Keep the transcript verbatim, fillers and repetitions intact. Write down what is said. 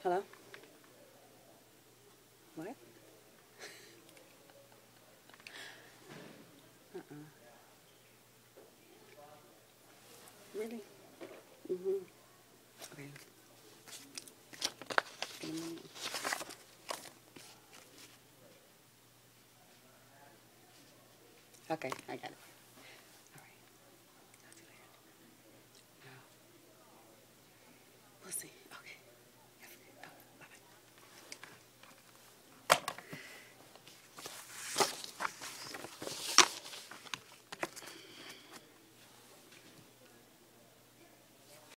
Hello? What? Uh-uh. Really? Mm-hmm. Okay. Give me a minute. Okay, I got it.